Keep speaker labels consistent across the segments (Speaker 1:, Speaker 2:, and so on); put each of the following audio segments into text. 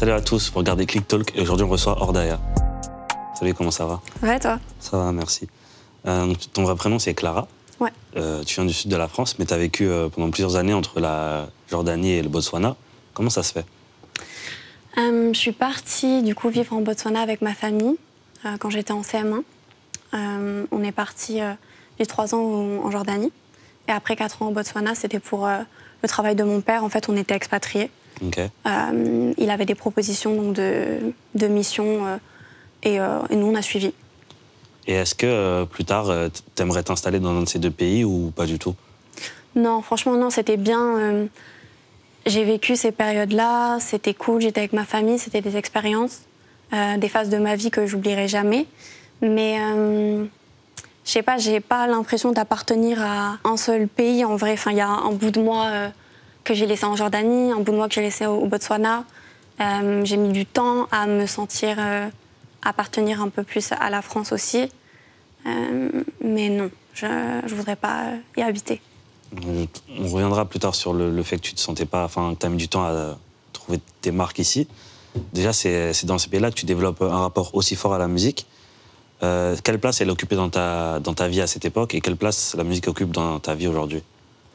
Speaker 1: Salut à tous, vous regardez Click Talk et aujourd'hui on reçoit Ordaya. Salut, comment ça va?
Speaker 2: Ouais, toi?
Speaker 1: Ça va, merci. Ton vrai prénom c'est Clara.
Speaker 2: Ouais.
Speaker 1: Tu viens du sud de la France, mais tu as vécu pendant plusieurs années entre la Jordanie et le Botswana. Comment ça se fait?
Speaker 2: Je suis partie du coup vivre en Botswana avec ma famille quand j'étais en CM1. On est parti vivre 3 ans en Jordanie. Et après 4 ans au Botswana, c'était pour le travail de mon père. En fait, on était expatriés.
Speaker 1: Okay.
Speaker 2: Il avait des propositions donc, de mission et nous, on a suivi.
Speaker 1: Et est-ce que plus tard, tu aimerais t'installer dans un de ces deux pays ou pas du tout?
Speaker 2: Non, franchement, non, c'était bien. J'ai vécu ces périodes-là, c'était cool, j'étais avec ma famille, c'était des expériences, des phases de ma vie que j'oublierai jamais. Mais je sais pas, j'ai pas l'impression d'appartenir à un seul pays en vrai. Enfin, il y a un bout de moi que j'ai laissé en Jordanie, un bout de moi que j'ai laissé au Botswana. J'ai mis du temps à me sentir appartenir un peu plus à la France aussi. Mais non, je voudrais pas y habiter.
Speaker 1: On reviendra plus tard sur le fait que tu te sentais pas, enfin, tu as mis du temps à trouver tes marques ici. Déjà, c'est dans ces pays-là que tu développes un rapport aussi fort à la musique. Quelle place elle occupait dans ta vie à cette époque et quelle place la musique occupe dans ta vie aujourd'hui?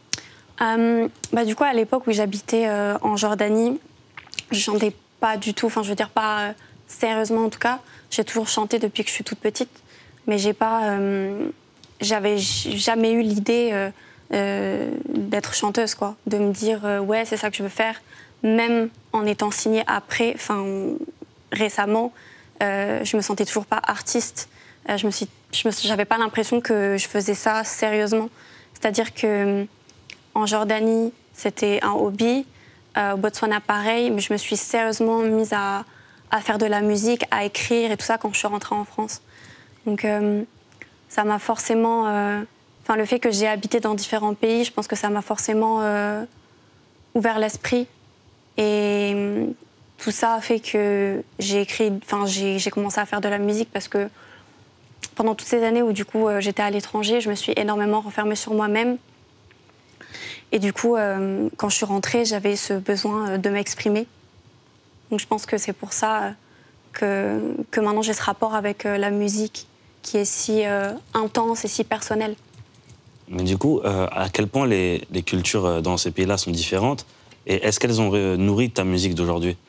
Speaker 2: Du coup, à l'époque où j'habitais en Jordanie, je chantais pas du tout, enfin, je veux dire pas sérieusement en tout cas. J'ai toujours chanté depuis que je suis toute petite, mais j'avais jamais eu l'idée d'être chanteuse, quoi. De me dire, ouais, c'est ça que je veux faire. Même en étant signée après, enfin, récemment, je me sentais toujours pas artiste. J'avais pas l'impression que je faisais ça sérieusement. C'est-à-dire que en Jordanie, c'était un hobby. Au Botswana, pareil. Mais je me suis sérieusement mise à faire de la musique, à écrire et tout ça quand je suis rentrée en France. Donc, ça m'a forcément... Enfin, le fait que j'ai habité dans différents pays, je pense que ça m'a forcément ouvert l'esprit. Et tout ça a fait que j'ai commencé à faire de la musique parce que pendant toutes ces années où du coup j'étais à l'étranger, je me suis énormément renfermée sur moi-même. Et du coup, quand je suis rentrée, j'avais ce besoin de m'exprimer. Donc je pense que c'est pour ça que maintenant j'ai ce rapport avec la musique qui est si intense et si personnel.
Speaker 1: Mais du coup, à quel point les cultures dans ces pays-là sont différentes et est-ce qu'elles ont nourri ta musique d'aujourd'hui?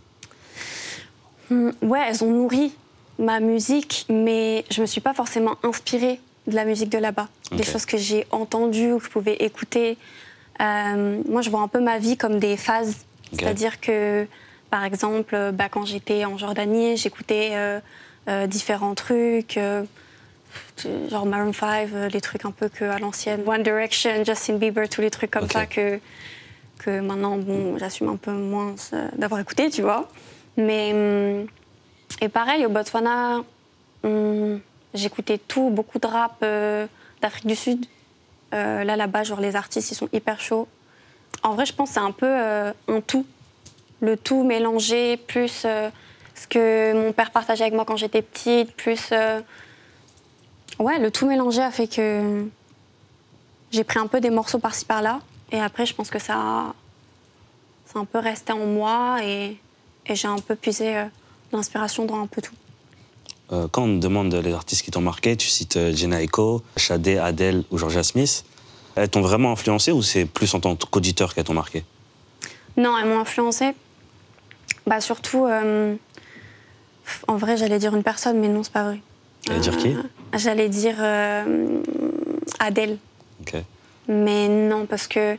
Speaker 2: Ouais, elles ont nourri ma musique, mais je me suis pas forcément inspirée de la musique de là-bas. Okay. Des choses que j'ai entendues ou que je pouvais écouter. Moi, je vois un peu ma vie comme des phases. Okay. C'est-à-dire que, par exemple, quand j'étais en Jordanie, j'écoutais différents trucs. Genre Maroon 5, les trucs un peu à l'ancienne. One Direction, Justin Bieber, tous les trucs comme ça que maintenant, bon, j'assume un peu moins d'avoir écouté, tu vois. Mais, et pareil, au Botswana, j'écoutais tout, beaucoup de rap d'Afrique du Sud. Là-bas, genre les artistes, ils sont hyper chauds. En vrai, je pense que c'est un peu un tout. Le tout mélangé, plus ce que mon père partageait avec moi quand j'étais petite, plus... Ouais, le tout mélangé a fait que j'ai pris un peu des morceaux par-ci par-là. Et après, je pense que ça a un peu resté en moi et j'ai un peu puisé l'inspiration dans un peu tout.
Speaker 1: Quand on te demande les artistes qui t'ont marqué, tu cites Jhené Aiko, Sade, Adele ou Georgia Smith. Elles t'ont vraiment influencé ou c'est plus en tant qu'auditeur qu'elles t'ont marqué?
Speaker 2: Non, elles m'ont influencé. Surtout, en vrai, j'allais dire une personne, mais non, c'est pas vrai.
Speaker 1: J'allais dire qui?
Speaker 2: J'allais dire Adele.
Speaker 1: Okay.
Speaker 2: Mais non, parce que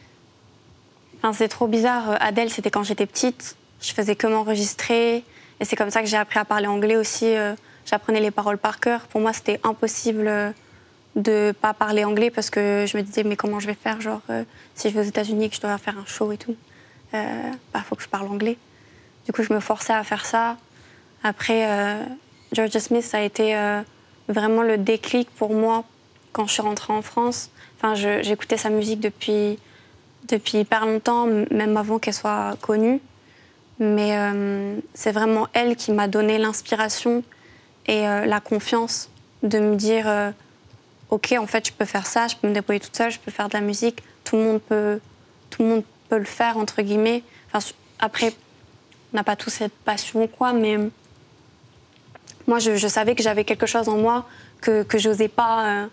Speaker 2: c'est trop bizarre. Adele, c'était quand j'étais petite. Je faisais que m'enregistrer. Et c'est comme ça que j'ai appris à parler anglais aussi. J'apprenais les paroles par cœur. Pour moi, c'était impossible de pas parler anglais parce que je me disais, mais comment je vais faire? Genre, si je vais aux États-Unis et que je dois faire un show et tout, faut que je parle anglais. Du coup, je me forçais à faire ça. Après, Georgia Smith, ça a été vraiment le déclic pour moi quand je suis rentrée en France. Enfin, j'écoutais sa musique depuis hyper longtemps, même avant qu'elle soit connue. Mais c'est vraiment elle qui m'a donné l'inspiration et la confiance de me dire ok, en fait, je peux faire ça, je peux me débrouiller toute seule, je peux faire de la musique. Tout le monde peut le faire, entre guillemets. Enfin, après, n'a pas tous cette passion, quoi, mais moi, je savais que j'avais quelque chose en moi que j'osais pas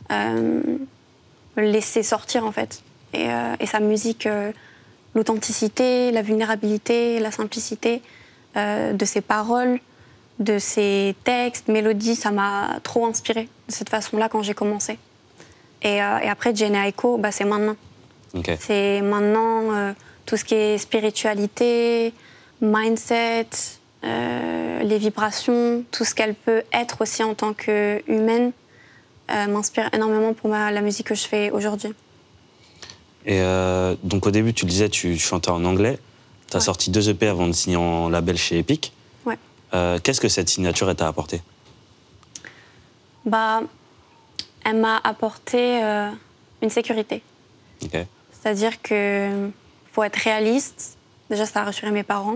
Speaker 2: laisser sortir, en fait. Et sa musique, l'authenticité, la vulnérabilité, la simplicité de ses paroles, de ses textes, mélodies, ça m'a trop inspirée de cette façon-là quand j'ai commencé. Et après, Jhené Aiko, bah, c'est maintenant.
Speaker 1: Okay.
Speaker 2: C'est maintenant tout ce qui est spiritualité, mindset, les vibrations, tout ce qu'elle peut être aussi en tant qu'humaine, m'inspire énormément pour la musique que je fais aujourd'hui.
Speaker 1: Et donc au début, tu le disais, tu chantais en anglais. Tu as sorti 2 EP avant de signer en label chez Epic.
Speaker 2: Ouais.
Speaker 1: Qu'est-ce que cette signature t'a apporté?
Speaker 2: Bah, elle m'a apporté une sécurité.
Speaker 1: Okay.
Speaker 2: C'est-à-dire que faut être réaliste. Déjà, ça a rassuré mes parents.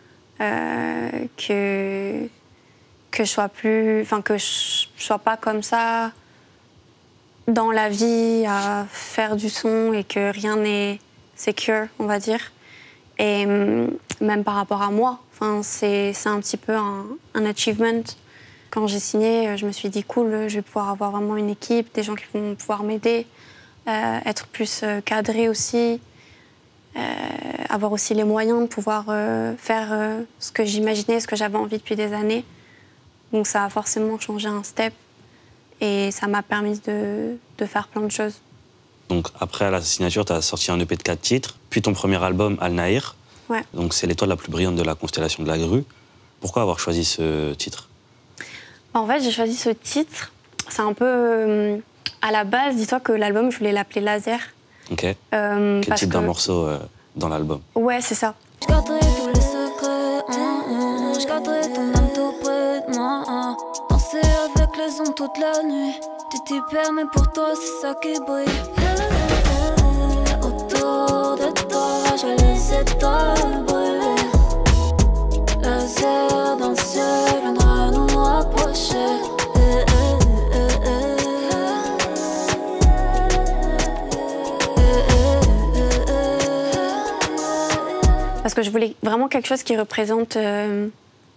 Speaker 2: Que je sois plus, enfin que je sois pas comme ça dans la vie à faire du son et que rien n'est secure, on va dire. Et même par rapport à moi, enfin c'est un petit peu un achievement. Quand j'ai signé, je me suis dit cool, je vais pouvoir avoir vraiment une équipe, des gens qui vont pouvoir m'aider, être plus cadré aussi. Avoir aussi les moyens de pouvoir faire ce que j'imaginais, ce que j'avais envie depuis des années. Donc ça a forcément changé un step et ça m'a permis de faire plein de choses.
Speaker 1: Donc après la signature, tu as sorti un EP de 4 titres, puis ton premier album, Al Nahir.
Speaker 2: Ouais.
Speaker 1: Donc c'est l'étoile la plus brillante de la constellation de la grue. Pourquoi avoir choisi ce titre?
Speaker 2: En fait, j'ai choisi ce titre. C'est un peu... à la base, dis-toi que l'album, je voulais l'appeler Laser.
Speaker 1: Ok. Quel type d'un morceau dans l'album?
Speaker 2: Ouais, c'est ça.
Speaker 3: Je garderai tous les secrets, je garderai ton âme tout près de moi. Danser avec les ondes toute la nuit. Tu t'y perds, mais pour toi, c'est ça qui brille. Autour de toi, je vois les étoiles brûler. Laser dans le ciel viendra nous rapprocher.
Speaker 2: Parce que je voulais vraiment quelque chose qui représente une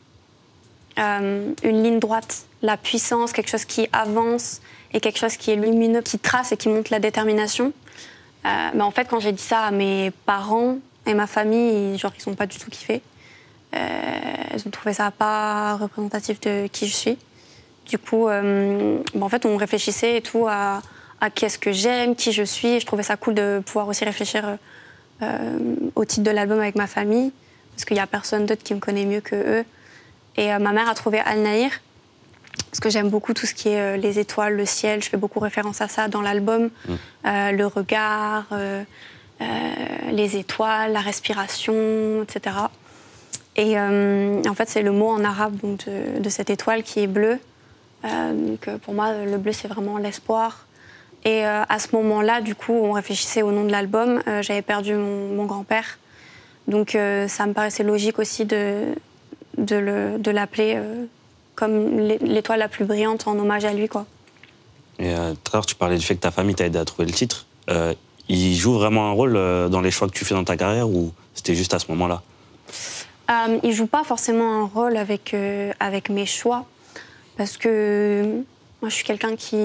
Speaker 2: ligne droite, la puissance, quelque chose qui avance et quelque chose qui est lumineux, qui trace et qui montre la détermination. Mais en fait, quand j'ai dit ça à mes parents et ma famille, genre, ils n'ont pas du tout kiffé. Ils ont trouvé ça pas représentatif de qui je suis. Du coup, en fait, on réfléchissait et tout à qu'est-ce que j'aime, qui je suis. Et je trouvais ça cool de pouvoir aussi réfléchir au titre de l'album avec ma famille, parce qu'il n'y a personne d'autre qui me connaît mieux que eux. Et ma mère a trouvé Al Nahir, parce que j'aime beaucoup tout ce qui est les étoiles, le ciel. Je fais beaucoup référence à ça dans l'album. Le regard, les étoiles, la respiration, etc. Et en fait, c'est le mot en arabe donc, de cette étoile qui est bleue. Donc pour moi, le bleu, c'est vraiment l'espoir. Et à ce moment-là, du coup, on réfléchissait au nom de l'album. J'avais perdu mon grand-père. Donc ça me paraissait logique aussi de l'appeler comme l'étoile la plus brillante en hommage à lui, quoi.
Speaker 1: Et tout à l'heure, tu parlais du fait que ta famille t'a aidé à trouver le titre. Il joue vraiment un rôle dans les choix que tu fais dans ta carrière ou c'était juste à ce moment-là?
Speaker 2: Il joue pas forcément un rôle avec mes choix. Parce que moi, je suis quelqu'un qui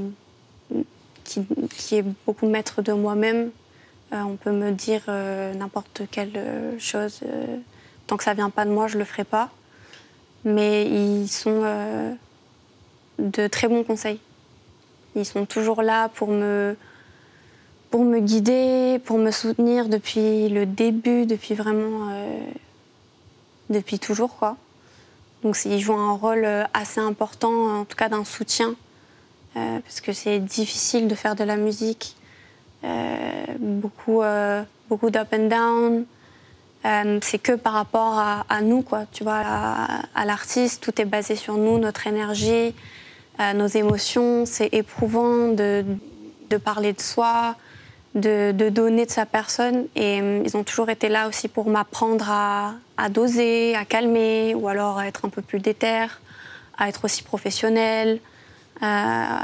Speaker 2: est beaucoup maître de moi-même. On peut me dire n'importe quelle chose. Tant que ça vient pas de moi, je le ferai pas. Mais ils sont de très bons conseils. Ils sont toujours là pour me guider, pour me soutenir depuis le début, depuis vraiment... depuis toujours, quoi. Donc ils jouent un rôle assez important, en tout cas d'un soutien, parce que c'est difficile de faire de la musique. Beaucoup d'up and down. C'est que par rapport à nous, quoi. Tu vois, à l'artiste, tout est basé sur nous, notre énergie, nos émotions. C'est éprouvant de parler de soi, de donner de sa personne. Et ils ont toujours été là aussi pour m'apprendre à doser, à calmer, ou alors à être un peu plus déter, à être aussi professionnel.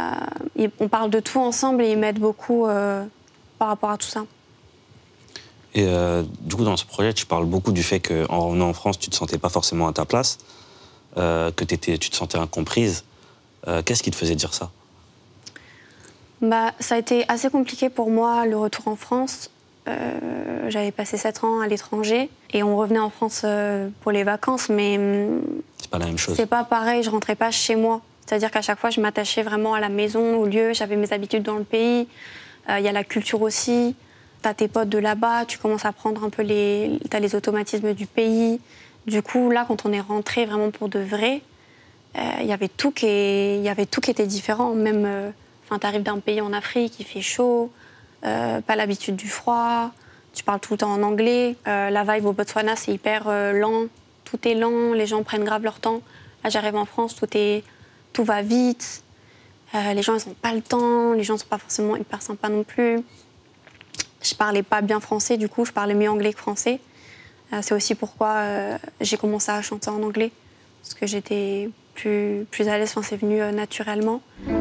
Speaker 2: On parle de tout ensemble et ils m'aident beaucoup par rapport à tout ça.
Speaker 1: Et du coup, dans ce projet, tu parles beaucoup du fait qu'en revenant en France, tu ne te sentais pas forcément à ta place, que tu te sentais incomprise. Qu'est-ce qui te faisait dire ça?
Speaker 2: Ça a été assez compliqué pour moi, le retour en France. J'avais passé 7 ans à l'étranger et on revenait en France pour les vacances, mais
Speaker 1: C'est pas la même chose.
Speaker 2: c'est pas pareil, je rentrais pas chez moi. C'est-à-dire qu'à chaque fois, je m'attachais vraiment à la maison, au lieu, j'avais mes habitudes dans le pays. Il y a la culture aussi. T'as tes potes de là-bas, tu commences à prendre un peu t'as les automatismes du pays. Du coup, là, quand on est rentré vraiment pour de vrai, il y avait tout qui était différent. Même, t'arrives d'un pays en Afrique, il fait chaud, pas l'habitude du froid, tu parles tout le temps en anglais. La vibe au Botswana, c'est hyper lent, tout est lent, les gens prennent grave leur temps. Là, j'arrive en France, tout va vite. Les gens, ils n'ont pas le temps, les gens ne sont pas forcément hyper sympas non plus. Je parlais pas bien français, du coup, je parlais mieux anglais que français. C'est aussi pourquoi j'ai commencé à chanter en anglais, parce que j'étais plus à l'aise, c'est venu naturellement.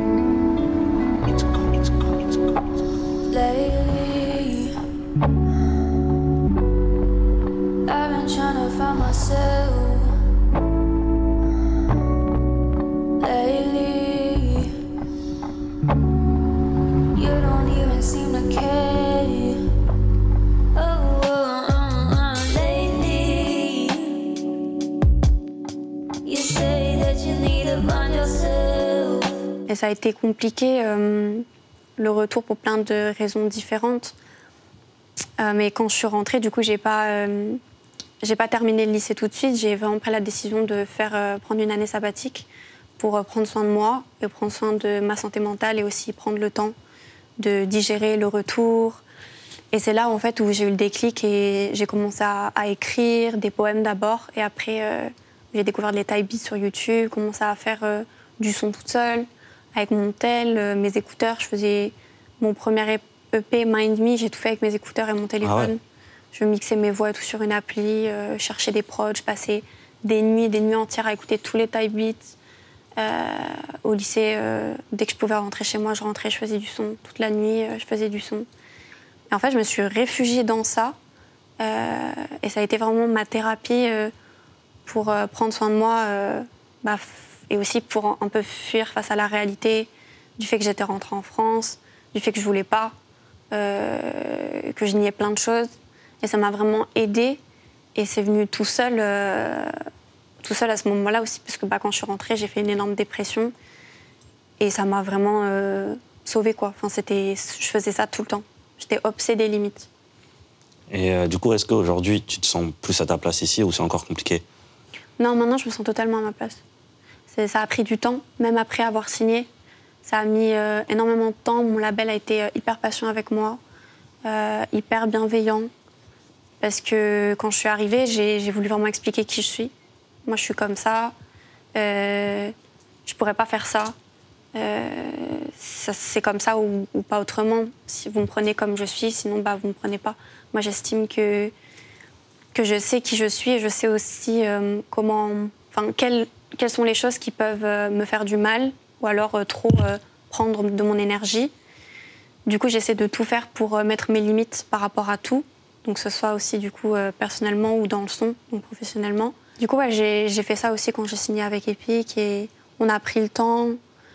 Speaker 3: Lately, I've been trying to find myself. Lately, you don't even seem to care. Lately, you say that you need to find yourself.
Speaker 2: Et ça a été compliqué, le retour, pour plein de raisons différentes. Mais quand je suis rentrée, du coup, j'ai pas terminé le lycée tout de suite. J'ai vraiment pris la décision de prendre une année sabbatique pour prendre soin de moi et prendre soin de ma santé mentale et aussi prendre le temps de digérer le retour. Et c'est là, en fait, où j'ai eu le déclic et j'ai commencé à écrire des poèmes d'abord. Et après, j'ai découvert les type beats sur YouTube, commencé à faire du son toute seule, avec mon tel, mes écouteurs. Je faisais mon premier EP, Mind Me, j'ai tout fait avec mes écouteurs et mon téléphone.
Speaker 1: Ah ouais.
Speaker 2: Je mixais mes voix et tout sur une appli, cherchais des prods, je passais des nuits entières à écouter tous les type beats. Au lycée, dès que je pouvais rentrer chez moi, je rentrais, je faisais du son. Toute la nuit, je faisais du son. Et en fait, je me suis réfugiée dans ça. Et ça a été vraiment ma thérapie pour prendre soin de moi et aussi pour un peu fuir face à la réalité du fait que j'étais rentrée en France, du fait que je voulais pas, que je niais plein de choses. Et ça m'a vraiment aidée. Et c'est venu tout seul à ce moment-là aussi, parce que quand je suis rentrée, j'ai fait une énorme dépression. Et ça m'a vraiment sauvée, quoi. Je faisais ça tout le temps. J'étais obsédée limite.
Speaker 1: Et du coup, est-ce qu'aujourd'hui, tu te sens plus à ta place ici ou c'est encore compliqué?
Speaker 2: Non, maintenant, je me sens totalement à ma place. Ça a pris du temps, même après avoir signé. Ça a mis énormément de temps. Mon label a été hyper patient avec moi, hyper bienveillant. Parce que quand je suis arrivée, j'ai voulu vraiment expliquer qui je suis. Moi, je suis comme ça. Je pourrais pas faire ça. C'est comme ça ou pas autrement. Si vous me prenez comme je suis, sinon vous me prenez pas. Moi, j'estime que je sais qui je suis et je sais aussi quelles sont les choses qui peuvent me faire du mal ou alors trop prendre de mon énergie. Du coup, j'essaie de tout faire pour mettre mes limites par rapport à tout. Donc, que ce soit aussi du coup personnellement ou dans le son, donc professionnellement. Du coup, j'ai fait ça aussi quand j'ai signé avec Epic et on a pris le temps.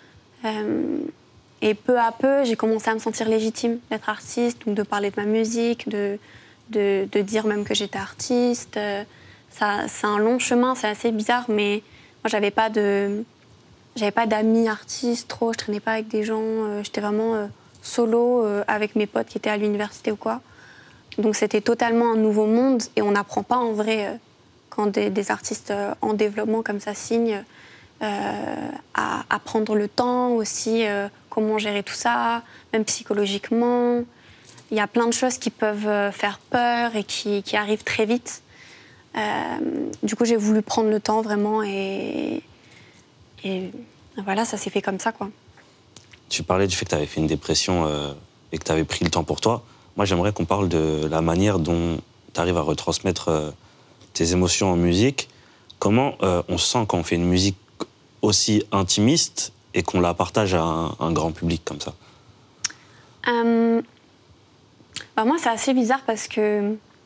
Speaker 2: Et peu à peu, j'ai commencé à me sentir légitime d'être artiste, donc de parler de ma musique, de dire même que j'étais artiste. C'est un long chemin, c'est assez bizarre, mais moi, j'avais pas d'amis artistes trop, je traînais pas avec des gens, j'étais vraiment solo avec mes potes qui étaient à l'université ou quoi. Donc c'était totalement un nouveau monde et on n'apprend pas en vrai quand des artistes en développement comme ça signent à prendre le temps aussi, comment gérer tout ça, même psychologiquement. Il y a plein de choses qui peuvent faire peur et qui arrivent très vite. Du coup, j'ai voulu prendre le temps vraiment et voilà, ça s'est fait comme ça, quoi.
Speaker 1: Tu parlais du fait que tu avais fait une dépression et que tu avais pris le temps pour toi. Moi, j'aimerais qu'on parle de la manière dont tu arrives à retransmettre tes émotions en musique. Comment on se sent quand on fait une musique aussi intimiste et qu'on la partage à un grand public comme ça?
Speaker 2: Moi, c'est assez bizarre parce que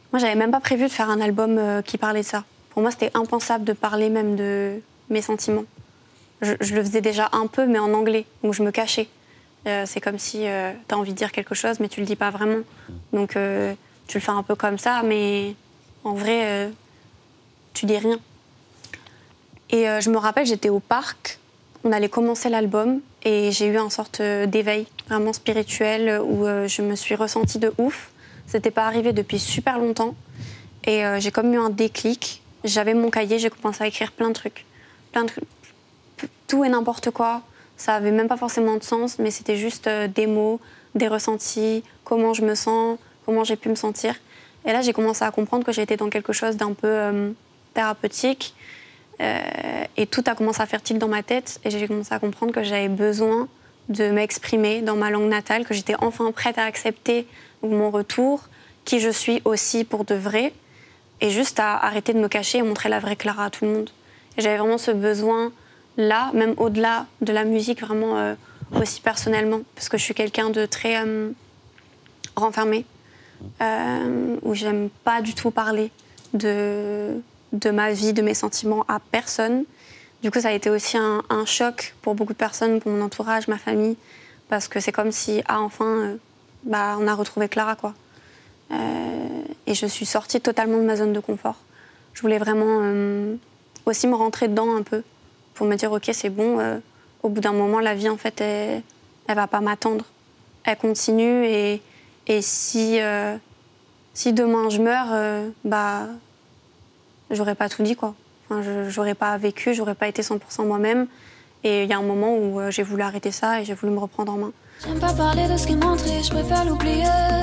Speaker 2: Moi, j'avais même pas prévu de faire un album qui parlait de ça. Pour moi, c'était impensable de parler même de mes sentiments. Je le faisais déjà un peu, mais en anglais, donc je me cachais. C'est comme si tu as envie de dire quelque chose, mais tu le dis pas vraiment. Donc tu le fais un peu comme ça, mais en vrai, tu dis rien. Et je me rappelle, j'étais au parc, on allait commencer l'album, et j'ai eu une sorte d'éveil vraiment spirituel où je me suis ressentie de ouf. C'était pas arrivé depuis super longtemps. Et j'ai comme eu un déclic. J'avais mon cahier, j'ai commencé à écrire plein de trucs. Tout et n'importe quoi. Ça avait même pas forcément de sens, mais c'était juste des mots, des ressentis, comment je me sens, comment j'ai pu me sentir. Et là, j'ai commencé à comprendre que j'étais dans quelque chose d'un peu thérapeutique. Et tout a commencé à faire tilt dans ma tête. Et j'ai commencé à comprendre que j'avais besoin de m'exprimer dans ma langue natale, que j'étais enfin prête à accepter mon retour, qui je suis aussi pour de vrai, et juste à arrêter de me cacher et montrer la vraie Clara à tout le monde. Et j'avais vraiment ce besoin-là, même au-delà de la musique, vraiment aussi personnellement, parce que je suis quelqu'un de très renfermé, où j'aime pas du tout parler de ma vie, de mes sentiments à personne. Du coup, ça a été aussi un choc pour beaucoup de personnes, pour mon entourage, ma famille, parce que c'est comme si, enfin, on a retrouvé Clara, quoi. Et je suis sortie totalement de ma zone de confort. Je voulais vraiment aussi me rentrer dedans un peu, pour me dire, OK, c'est bon, au bout d'un moment, la vie, en fait, elle va pas m'attendre. Elle continue, et si demain je meurs, j'aurais pas tout dit, quoi. Enfin, j'aurais pas vécu, j'aurais pas été 100% moi-même. Et il y a un moment où j'ai voulu arrêter ça et j'ai voulu me reprendre en main.
Speaker 3: J'aime pas parler de ce qui m'entrée, je préfère l'oublier.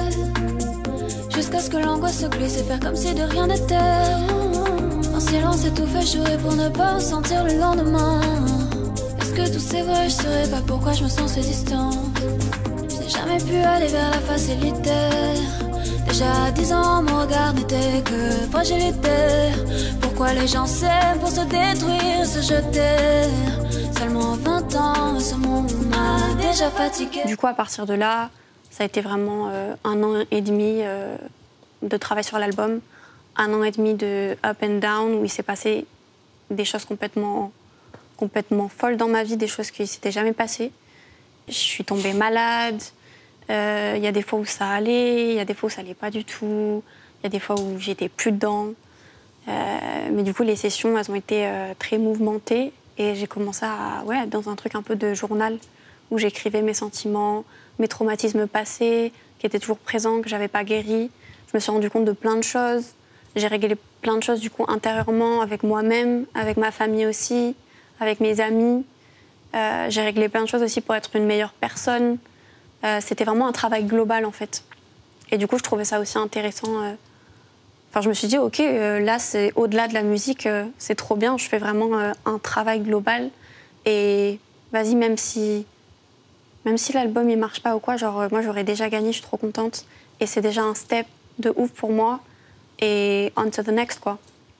Speaker 3: Jusqu'à ce que l'angoisse se glisse et faire comme si de rien n'était. En silence étouffé, je jouerai pour ne pas ressentir le lendemain. Est-ce que tout c'est vrai, je saurais pas pourquoi je me sens si distante. Je n'ai jamais pu aller vers la facilité. Déjà à 10 ans, mon regard n'était que fragilité. Pourquoi les gens s'aiment pour se détruire, se jeter. Seulement 20 ans, ce monde m'a déjà fatigué.
Speaker 2: Du coup, à partir de là, ça a été vraiment 1 an et demi de travail sur l'album. 1 an et demi de up and down, où il s'est passé des choses complètement folles dans ma vie, des choses qui ne s'étaient jamais passées. Je suis tombée malade. Il y a des fois où ça allait, il y a des fois où ça allait pas du tout, il y a des fois où j'étais plus dedans. Mais du coup, les sessions, elles ont été très mouvementées, et j'ai commencé à être dans un truc un peu de journal où j'écrivais mes sentiments, mes traumatismes passés, qui étaient toujours présents, que j'avais pas guéris. Je me suis rendu compte de plein de choses. J'ai réglé plein de choses du coup intérieurement, avec moi-même, avec ma famille aussi, avec mes amis. J'ai réglé plein de choses aussi pour être une meilleure personne. C'était vraiment un travail global, en fait. Et du coup, je trouvais ça aussi intéressant. Enfin, je me suis dit, OK, là, c'est au-delà de la musique, c'est trop bien. Je fais vraiment un travail global. Et vas-y, même si l'album, il marche pas ou quoi, genre, moi, j'aurais déjà gagné, je suis trop contente. Et c'est déjà un step de ouf pour moi. Et on to the next, quoi.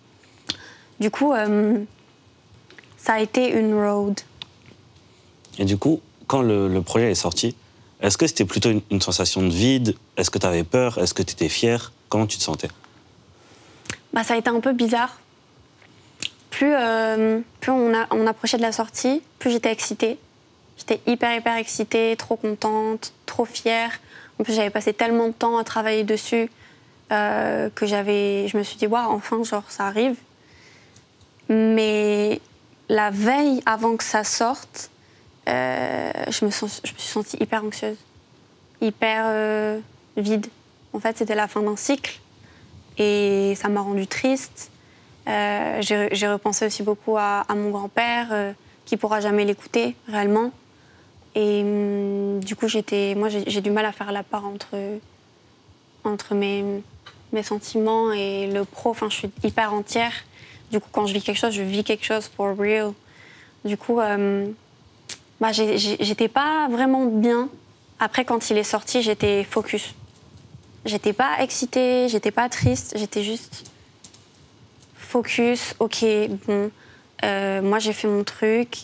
Speaker 2: Du coup, ça a été une road.
Speaker 1: Et du coup, quand le projet est sorti, est-ce que c'était plutôt une sensation de vide? Est-ce que tu avais peur? Est-ce que tu étais fière? Comment tu te sentais?
Speaker 2: Ça a été un peu bizarre. Plus on approchait de la sortie, plus j'étais excitée. J'étais hyper excitée, trop contente, trop fière. En plus, j'avais passé tellement de temps à travailler dessus que je me suis dit, waouh, enfin, genre, ça arrive. Mais la veille, avant que ça sorte, je me suis sentie hyper anxieuse, hyper vide. En fait, c'était la fin d'un cycle et ça m'a rendue triste. J'ai repensé aussi beaucoup à mon grand-père, qui pourra jamais l'écouter réellement. Et du coup, j'ai du mal à faire la part entre mes sentiments et le pro. Enfin, je suis hyper entière. Du coup, quand je vis quelque chose for real. Du coup, j'étais pas vraiment bien. Après, quand il est sorti, j'étais focus. J'étais pas excitée, j'étais pas triste, j'étais juste focus. OK, bon, moi j'ai fait mon truc.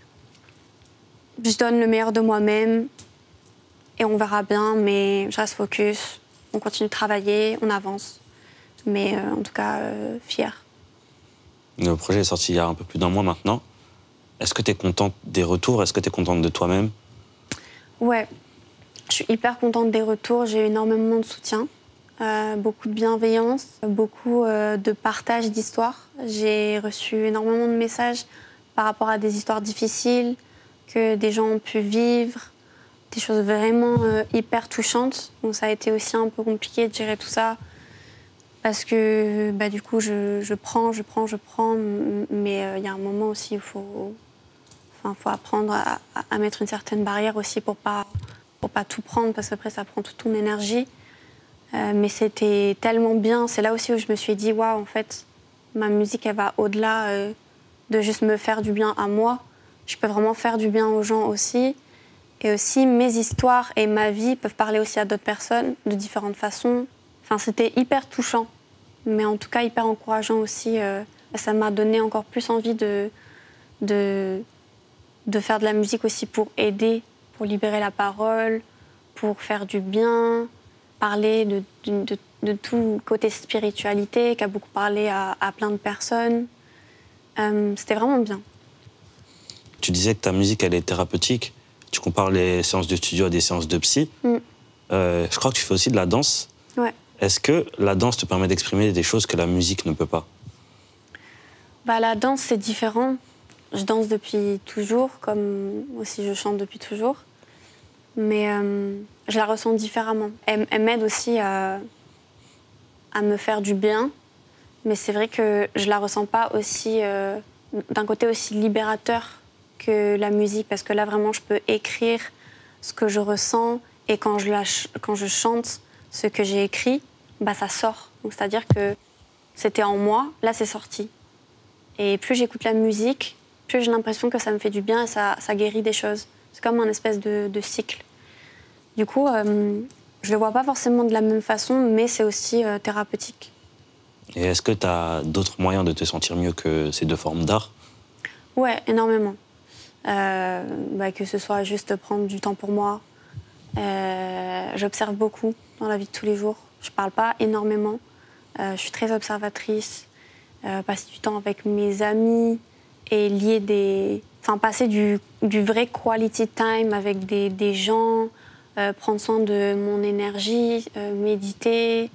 Speaker 2: Je donne le meilleur de moi-même et on verra bien, mais je reste focus. On continue de travailler, on avance. Mais en tout cas, fière.
Speaker 1: Le projet est sorti il y a un peu plus d'un mois maintenant. Est-ce que tu es contente des retours? Est-ce que tu es contente de toi-même?
Speaker 2: Ouais, je suis hyper contente des retours. J'ai eu énormément de soutien, beaucoup de bienveillance, beaucoup de partage d'histoires. J'ai reçu énormément de messages par rapport à des histoires difficiles que des gens ont pu vivre, des choses vraiment hyper touchantes. Donc ça a été aussi un peu compliqué de gérer tout ça parce que du coup je prends, mais il y a un moment aussi où il faut apprendre à mettre une certaine barrière aussi pour pas tout prendre parce qu'après ça prend toute ton énergie. Mais c'était tellement bien. C'est là aussi où je me suis dit waouh, en fait ma musique elle va au-delà de juste me faire du bien à moi. Je peux vraiment faire du bien aux gens aussi. Et aussi, mes histoires et ma vie peuvent parler aussi à d'autres personnes de différentes façons. Enfin, c'était hyper touchant, mais en tout cas hyper encourageant aussi. Ça m'a donné encore plus envie de faire de la musique aussi pour aider, pour libérer la parole, pour faire du bien, parler de tout côté spiritualité, qui a beaucoup parlé à plein de personnes. C'était vraiment bien.
Speaker 1: Tu disais que ta musique, elle est thérapeutique. Tu compares les séances de studio à des séances de psy. Je crois que tu fais aussi de la danse.
Speaker 2: Ouais.
Speaker 1: Est-ce que la danse te permet d'exprimer des choses que la musique ne peut pas?
Speaker 2: La danse, c'est différent. Je danse depuis toujours, comme aussi je chante depuis toujours. Mais je la ressens différemment. Elle m'aide aussi à me faire du bien. Mais c'est vrai que je la ressens pas aussi d'un côté aussi libérateur que la musique, parce que là vraiment je peux écrire ce que je ressens et quand je chante ce que j'ai écrit, ça sort. Donc c'est-à-dire que c'était en moi, là c'est sorti. Et plus j'écoute la musique, plus j'ai l'impression que ça me fait du bien et ça guérit des choses. C'est comme un espèce de cycle. Du coup, je le vois pas forcément de la même façon, mais c'est aussi thérapeutique.
Speaker 1: Et est-ce que tu as d'autres moyens de te sentir mieux que ces deux formes d'art?
Speaker 2: Ouais, énormément. Que ce soit juste prendre du temps pour moi. J'observe beaucoup dans la vie de tous les jours. Je parle pas énormément. Je suis très observatrice. Passer du temps avec mes amis et passer du vrai quality time avec des gens, prendre soin de mon énergie, méditer.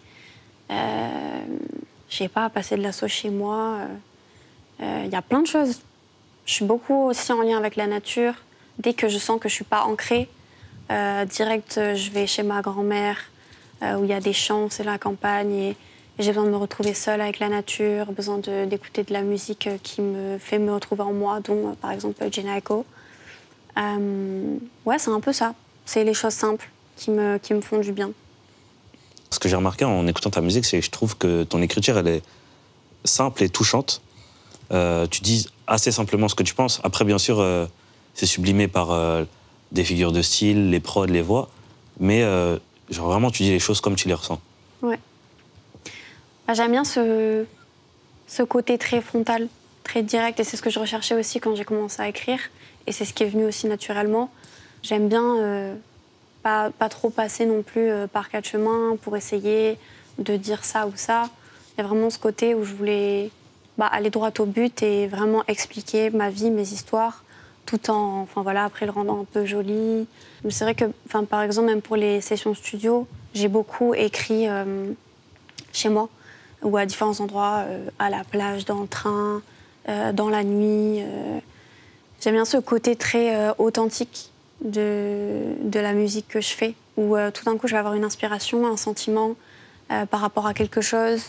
Speaker 2: Je sais pas, passer de la sauce chez moi. Y a plein de choses. Je suis beaucoup aussi en lien avec la nature. Dès que je sens que je suis pas ancrée, direct, je vais chez ma grand-mère, où il y a des champs, c'est la campagne, et j'ai besoin de me retrouver seule avec la nature, besoin d'écouter de la musique qui me fait me retrouver en moi, dont par exemple Jhené Aiko. Ouais, c'est un peu ça. C'est les choses simples qui me font du bien.
Speaker 1: Ce que j'ai remarqué en écoutant ta musique, c'est que je trouve que ton écriture, elle est simple et touchante. Tu dis assez simplement ce que tu penses. Après, bien sûr, c'est sublimé par des figures de style, les prods, les voix. Mais vraiment, tu dis les choses comme tu les ressens.
Speaker 2: Ouais. J'aime bien ce côté très frontal, très direct. Et c'est ce que je recherchais aussi quand j'ai commencé à écrire. Et c'est ce qui est venu aussi naturellement. J'aime bien pas trop passer non plus par quatre chemins pour essayer de dire ça ou ça. Il y a vraiment ce côté où je voulais aller droit au but et vraiment expliquer ma vie, mes histoires, tout en, après le rendant un peu joli. Mais c'est vrai que, par exemple, même pour les sessions studio, j'ai beaucoup écrit chez moi ou à différents endroits, à la plage, dans le train, dans la nuit. J'aime bien ce côté très authentique de la musique que je fais, où tout d'un coup je vais avoir une inspiration, un sentiment par rapport à quelque chose,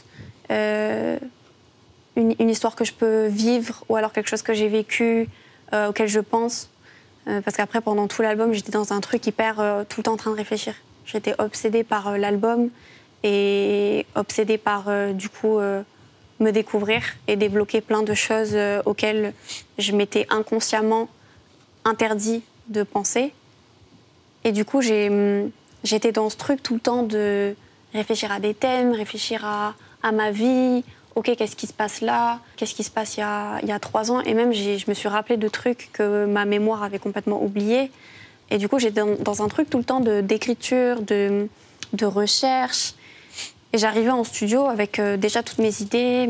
Speaker 2: une histoire que je peux vivre, ou alors quelque chose que j'ai vécu, auquel je pense. Parce qu'après, pendant tout l'album, j'étais dans un truc hyper tout le temps en train de réfléchir. J'étais obsédée par l'album et obsédée par, me découvrir et débloquer plein de choses auxquelles je m'étais inconsciemment interdit de penser. Et du coup, j'étais dans ce truc tout le temps de réfléchir à des thèmes, réfléchir à ma vie. Ok, qu'est-ce qui se passe là? Qu'est-ce qui se passe il y a 3 ans? Et même, je me suis rappelé de trucs que ma mémoire avait complètement oubliés. Et du coup, j'étais dans un truc tout le temps d'écriture, de recherche. Et j'arrivais en studio avec déjà toutes mes idées,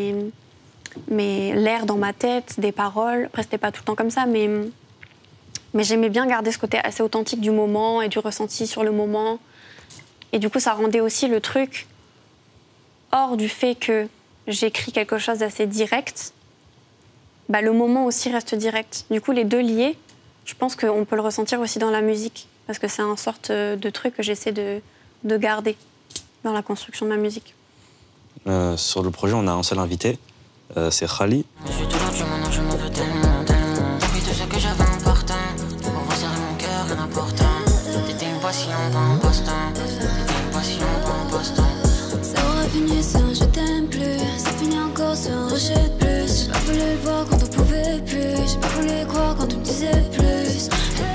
Speaker 2: l'air dans ma tête, des paroles. Après, c'était pas tout le temps comme ça, mais j'aimais bien garder ce côté assez authentique du moment et du ressenti sur le moment. Et du coup, ça rendait aussi le truc, hors du fait que j'écris quelque chose d'assez direct, bah, le moment aussi reste direct. Du coup, les deux liés, je pense qu'on peut le ressentir aussi dans la musique, parce que c'est une sorte de truc que j'essaie de garder dans la construction de ma musique.
Speaker 1: Sur le projet, on a un seul invité, c'est Khali.
Speaker 4: Je suis toujours du maintenant, je m'en veux tellement, tellement. T'as vu tout ce que j'avais important. Pour resserrer mon cœur, rien d'important. T'étais une passion, pas un passe-temps. T'étais une passion, pas un passe-temps.
Speaker 3: Ça aurait fini sur un je t'aime plus. Ça finit encore sur un rejet de plus. J'ai pas voulu le voir quand on pouvait plus. J'ai pas voulu le croire quand on me disait plus.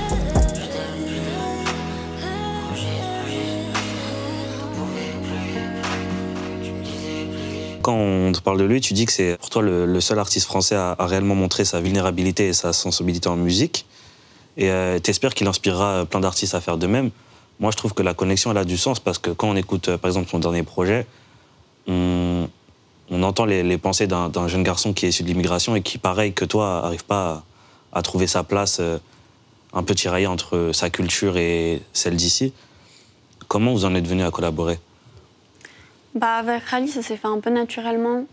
Speaker 1: Quand on te parle de lui, tu dis que c'est pour toi le seul artiste français à réellement montrer sa vulnérabilité et sa sensibilité en musique. Et t'espères qu'il inspirera plein d'artistes à faire de même. Moi, je trouve que la connexion, elle a du sens parce que quand on écoute, par exemple, son dernier projet, on entend les pensées d'un jeune garçon qui est issu de l'immigration et qui, pareil que toi, n'arrive pas à trouver sa place un peu tiraillée entre sa culture et celle d'ici. Comment vous en êtes venus à collaborer ?
Speaker 2: Bah, avec Khali, ça s'est fait un peu naturellement.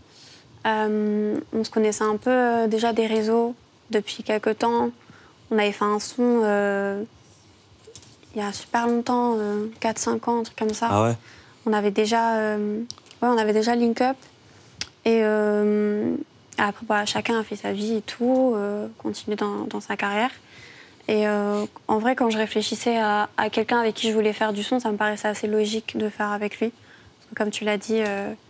Speaker 2: On se connaissait un peu déjà des réseaux depuis quelques temps. On avait fait un son il y a super longtemps, 4-5 ans, un truc comme ça.
Speaker 1: Ah ouais ?
Speaker 2: On avait déjà link up. Et après, bah, chacun a fait sa vie et tout, continué dans sa carrière. Et en vrai, quand je réfléchissais à quelqu'un avec qui je voulais faire du son, ça me paraissait assez logique de faire avec lui. Comme tu l'as dit,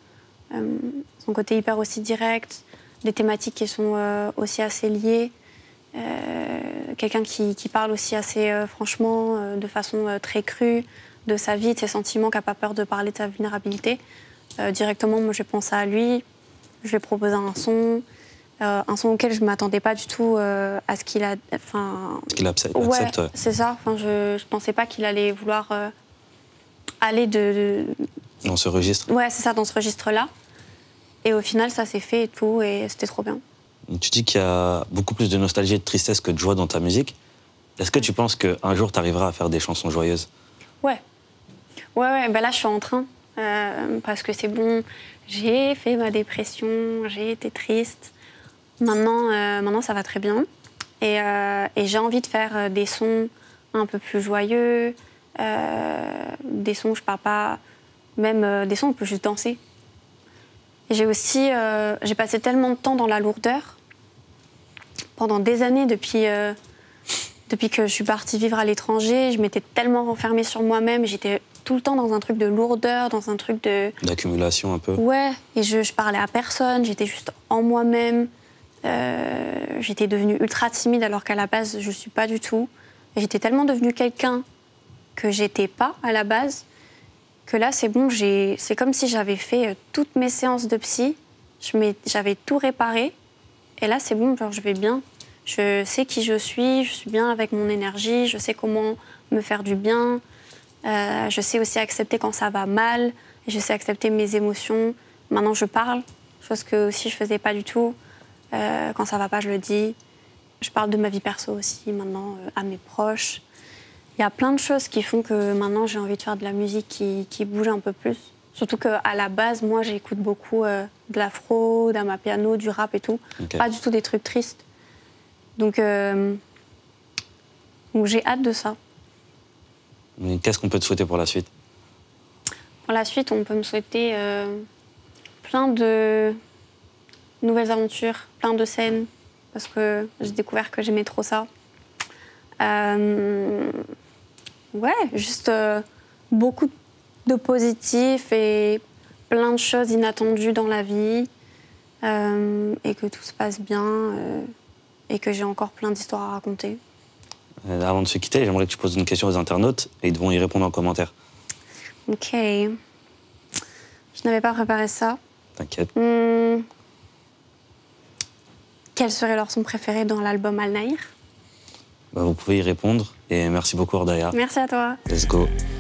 Speaker 2: son côté hyper aussi direct, des thématiques qui sont aussi assez liées, quelqu'un qui parle aussi assez franchement, de façon très crue, de sa vie, de ses sentiments, qui n'a pas peur de parler de sa vulnérabilité. Directement, moi, j'ai pensé à lui, je lui ai proposé un son auquel je ne m'attendais pas du tout à ce qu'il a...
Speaker 1: Qu'il accepte,
Speaker 2: ouais,
Speaker 1: ouais.
Speaker 2: c'est ça. Je ne pensais pas qu'il allait vouloir aller
Speaker 1: dans ce registre.
Speaker 2: Ouais, c'est ça, dans ce registre-là. Et au final, ça s'est fait et tout, et c'était trop bien.
Speaker 1: Tu dis qu'il y a beaucoup plus de nostalgie et de tristesse que de joie dans ta musique. Est-ce que tu penses qu'un jour, tu arriveras à faire des chansons joyeuses ?
Speaker 2: Ouais. Ben là, je suis en train. Parce que c'est bon, j'ai fait ma dépression, j'ai été triste. Maintenant, ça va très bien. Et j'ai envie de faire des sons un peu plus joyeux. Des sons où je parle pas... Même des sons où on peut juste danser. Et j'ai passé tellement de temps dans la lourdeur, pendant des années, depuis que je suis partie vivre à l'étranger, je m'étais tellement renfermée sur moi-même, j'étais tout le temps dans un truc de lourdeur, dans un truc de...
Speaker 1: D'accumulation un peu.
Speaker 2: Ouais, et je parlais à personne, j'étais juste en moi-même. J'étais devenue ultra timide alors qu'à la base, je ne suis pas du tout. Et j'étais tellement devenue quelqu'un que j'étais pas à la base, que là, c'est bon, c'est comme si j'avais fait toutes mes séances de psy, j'avais tout réparé, et là, c'est bon, genre, je vais bien. Je sais qui je suis bien avec mon énergie, je sais comment me faire du bien, je sais aussi accepter quand ça va mal, et je sais accepter mes émotions. Maintenant, je parle, chose que aussi je faisais pas du tout. Quand ça va pas, je le dis. Je parle de ma vie perso aussi, maintenant, à mes proches. Il y a plein de choses qui font que maintenant j'ai envie de faire de la musique qui bouge un peu plus. Surtout qu'à la base, moi j'écoute beaucoup de l'afro, d'amapiano, du rap et tout. Okay. Pas du tout des trucs tristes. Donc j'ai hâte de ça.
Speaker 1: Qu'est-ce qu'on peut te souhaiter pour la suite ?
Speaker 2: Pour la suite, on peut me souhaiter plein de nouvelles aventures, plein de scènes, parce que j'ai découvert que j'aimais trop ça. Ouais, juste beaucoup de positifs et plein de choses inattendues dans la vie et que tout se passe bien et que j'ai encore plein d'histoires à raconter.
Speaker 1: Avant de se quitter, j'aimerais que tu poses une question aux internautes et ils devront y répondre en commentaire.
Speaker 2: Ok. Je n'avais pas préparé ça.
Speaker 1: T'inquiète.
Speaker 2: Quel serait leur son préféré dans l'album Al Nahir ?
Speaker 1: Vous pouvez y répondre et merci beaucoup Ordaya.
Speaker 2: Merci à toi.
Speaker 1: Let's go.